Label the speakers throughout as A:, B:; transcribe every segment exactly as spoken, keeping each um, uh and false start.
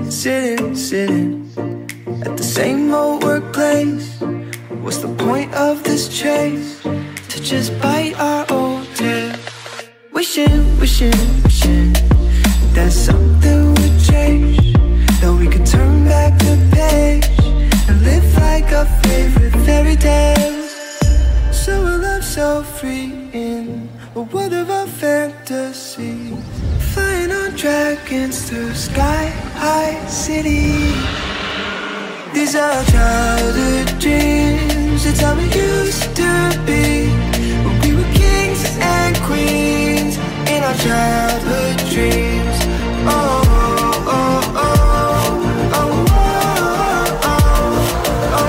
A: sitting, sitting at the same old workplace. What's the point of this chase? To just bite our old tail. Wishing, wishing, wishing that something would change, that we could turn back the page and live like our favorite fairy tales. So a love so free in a world of our fantasies, flying on dragons through sky-high cities. These are childhood dreams, it's how we used to be, when we were kings and queens in our childhood dreams. Oh, oh, oh, oh, oh, oh, oh,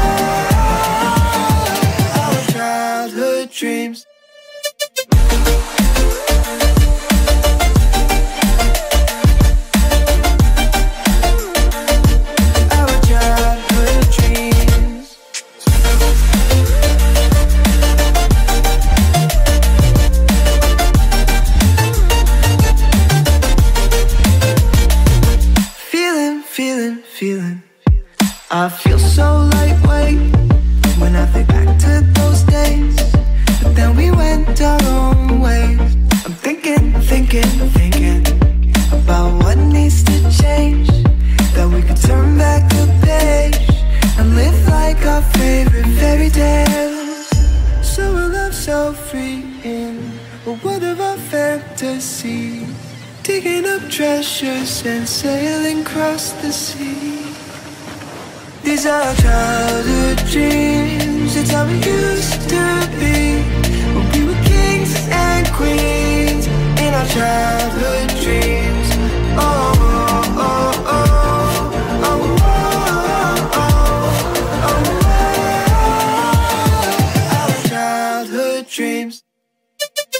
A: oh, our childhood dreams. I feel so lightweight when I think back to those days, but then we went our own ways. I'm thinking, thinking, thinking about what needs to change, that we could turn back the page and live like our favorite fairy tales. So a love so free in a world of our fantasy, digging up treasures and sailing across the sea. These are childhood dreams, it's how we used to be, when we were kings and queens in our childhood dreams. Oh, oh, oh, oh, oh, oh, oh, oh, our childhood dreams.